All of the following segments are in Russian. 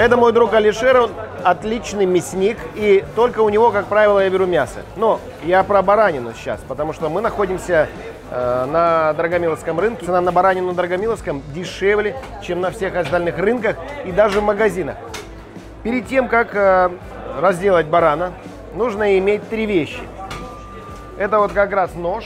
Это мой друг Алишер, он отличный мясник, и только у него, как правило, я беру мясо. Но я про баранину сейчас, потому что мы находимся на Драгомиловском рынке. Цена на баранину на Драгомиловском дешевле, чем на всех остальных рынках и даже в магазинах. Перед тем, как разделать барана, нужно иметь 3 вещи. Это вот как раз нож,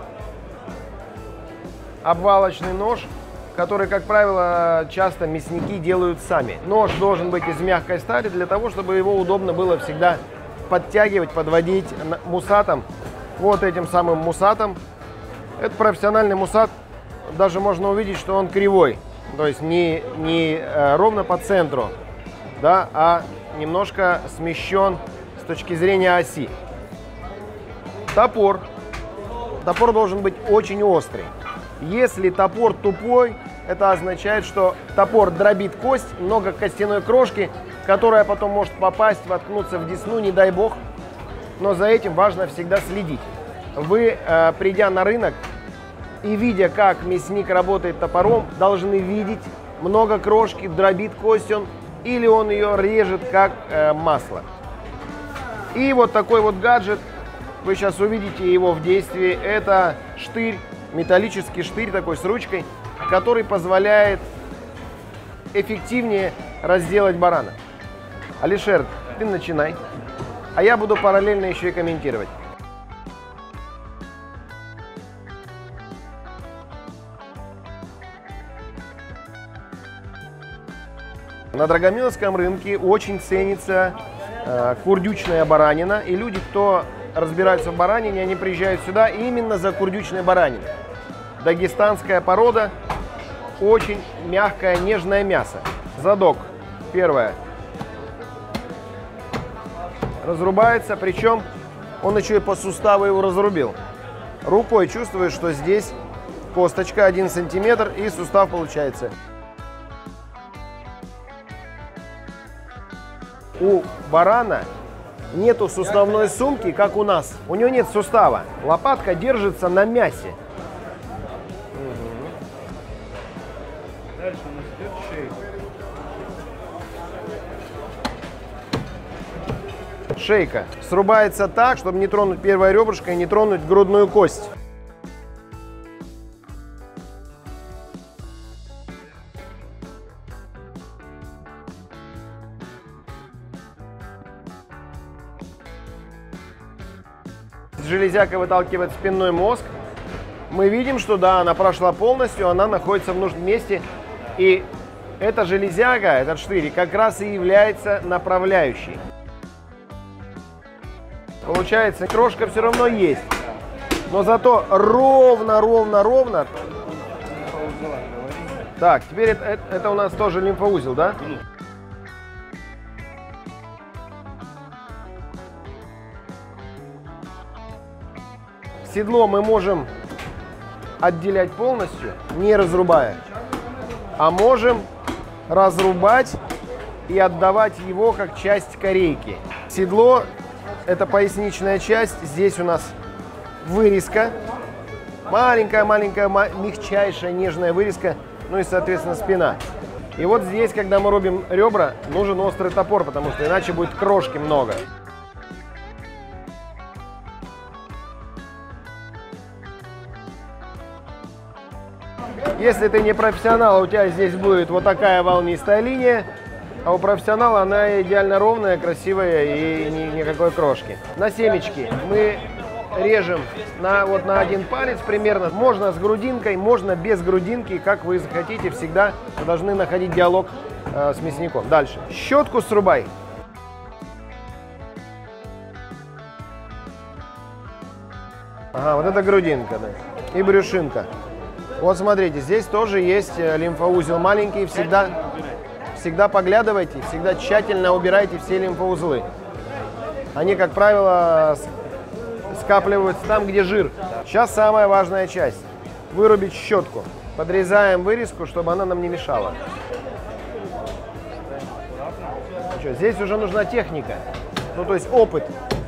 обвалочный нож, который, как правило, часто мясники делают сами. Нож должен быть из мягкой стали для того, чтобы его удобно было всегда подтягивать, подводить мусатом, вот этим самым мусатом. Это профессиональный мусат, даже можно увидеть, что он кривой, то есть не ровно по центру, да, а немножко смещен с точки зрения оси. Топор. Топор должен быть очень острый. Если топор тупой, это означает, что топор дробит кость, много костяной крошки, которая потом может попасть, воткнуться в десну, не дай бог. Но за этим важно всегда следить. Вы, придя на рынок и видя, как мясник работает топором, должны видеть, много крошки, дробит кость он, или он ее режет как масло. И вот такой вот гаджет, вы сейчас увидите его в действии, это штырь, металлический штырь такой с ручкой, который позволяет эффективнее разделать барана. Алишер, ты начинай, а я буду параллельно еще и комментировать. На Драгомиловском рынке очень ценится курдючная баранина, и люди, кто разбираются в баранине, они приезжают сюда именно за курдючной бараниной. Дагестанская порода, очень мягкое, нежное мясо. Задок, первое, разрубается, причем он еще и по суставу его разрубил. Рукой чувствуешь, что здесь косточка 1 сантиметр и сустав получается. У барана нету суставной сумки, как у нас. У него нет сустава. Лопатка держится на мясе. Дальше у нас идет шейка. Шейка срубается так, чтобы не тронуть первое ребрышко и не тронуть грудную кость. Железяка выталкивает спинной мозг. Мы видим, что да, она прошла полностью, она находится в нужном месте. И эта железяка, этот штырь, как раз и является направляющей. Получается, крошка все равно есть. Но зато ровно. Так, теперь это у нас тоже лимфоузел, да? Седло мы можем отделять полностью, не разрубая, а можем разрубать и отдавать его как часть корейки. Седло – это поясничная часть, здесь у нас вырезка, маленькая, мягчайшая, нежная вырезка, ну и, соответственно, спина. И вот здесь, когда мы рубим ребра, нужен острый топор, потому что иначе будет крошки много. Если ты не профессионал, у тебя здесь будет вот такая волнистая линия, а у профессионала она идеально ровная, красивая и никакой крошки. На семечки мы режем на 1 палец примерно. Можно с грудинкой, можно без грудинки, как вы захотите. Всегда вы должны находить диалог с мясником. Дальше. Щетку срубай. Ага, вот это грудинка, да. И брюшинка. Вот смотрите, здесь тоже есть лимфоузел маленький. Всегда поглядывайте, всегда тщательно убирайте все лимфоузлы. Они, как правило, скапливаются там, где жир. Сейчас самая важная часть. Вырубить щетку. Подрезаем вырезку, чтобы она нам не мешала. Что, здесь уже нужна техника. Ну, то есть опыт.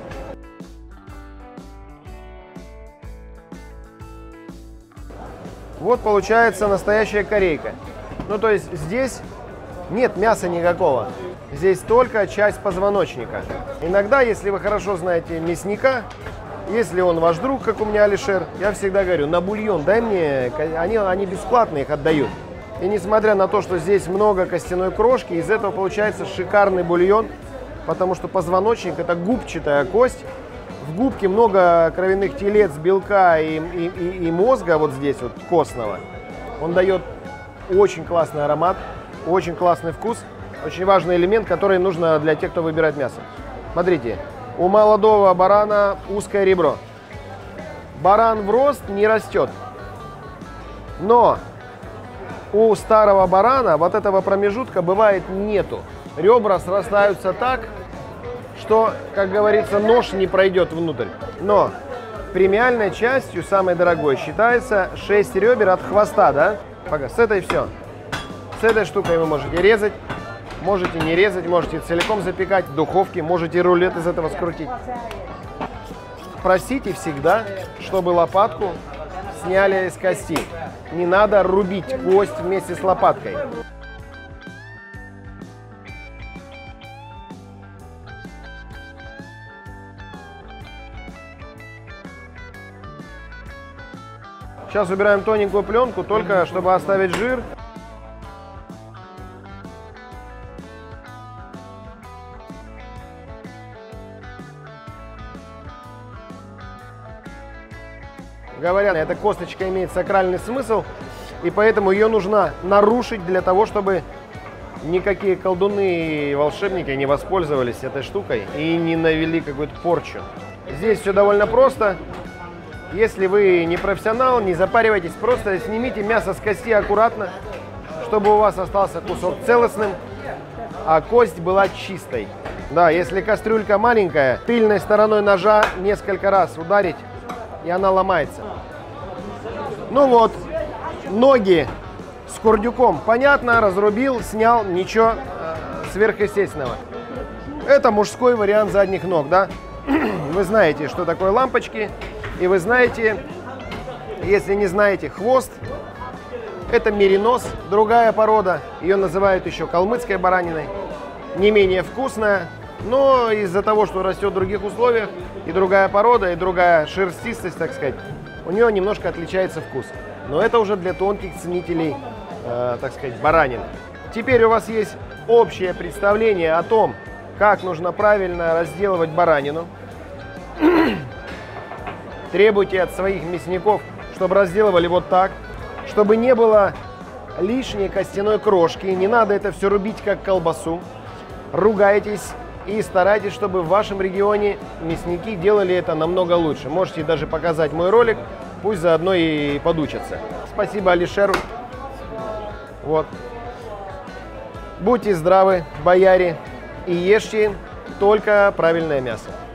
Вот получается настоящая корейка. Ну, то есть здесь нет мяса никакого. Здесь только часть позвоночника. Иногда, если вы хорошо знаете мясника, если он ваш друг, как у меня Алишер, я всегда говорю, на бульон дай мне, они бесплатно их отдают. И несмотря на то, что здесь много костяной крошки, из этого получается шикарный бульон, потому что позвоночник – это губчатая кость. В губке много кровяных телец, белка и мозга вот здесь вот костного. Он дает очень классный аромат, очень классный вкус, очень важный элемент, который нужно для тех, кто выбирает мясо. Смотрите, у молодого барана узкое ребро. Баран в рост не растет, но у старого барана вот этого промежутка бывает нету. Ребра срастаются так, что, как говорится, нож не пройдет внутрь. Но премиальной частью, самой дорогой, считается 6 ребер от хвоста, да? Пока, с этой все. С этой штукой вы можете резать, можете не резать, можете целиком запекать в духовке, можете рулет из этого скрутить. Просите всегда, чтобы лопатку сняли из кости. Не надо рубить кость вместе с лопаткой. Сейчас убираем тоненькую пленку, только чтобы оставить жир. Говорят, эта косточка имеет сакральный смысл, и поэтому ее нужно нарушить для того, чтобы никакие колдуны и волшебники не воспользовались этой штукой и не навели какую-то порчу. Здесь все довольно просто. Если вы не профессионал, не запаривайтесь, просто снимите мясо с кости аккуратно, чтобы у вас остался кусок целостным, а кость была чистой. Да, если кастрюлька маленькая, тыльной стороной ножа несколько раз ударить, и она ломается. Ну вот, ноги с курдюком, понятно, разрубил, снял, ничего сверхъестественного. Это мужской вариант задних ног, да? Вы знаете, что такое лампочки. И вы знаете, если не знаете, хвост – это меринос, другая порода. Ее называют еще калмыцкой бараниной. Не менее вкусная, но из-за того, что растет в других условиях, и другая порода, и другая шерстистость, так сказать, у нее немножко отличается вкус. Но это уже для тонких ценителей, так сказать, баранин. Теперь у вас есть общее представление о том, как нужно правильно разделывать баранину. Требуйте от своих мясников, чтобы разделывали вот так, чтобы не было лишней костяной крошки. Не надо это все рубить, как колбасу. Ругайтесь и старайтесь, чтобы в вашем регионе мясники делали это намного лучше. Можете даже показать мой ролик, пусть заодно и подучатся. Спасибо Алишеру. Вот. Будьте здравы, бояре, и ешьте только правильное мясо.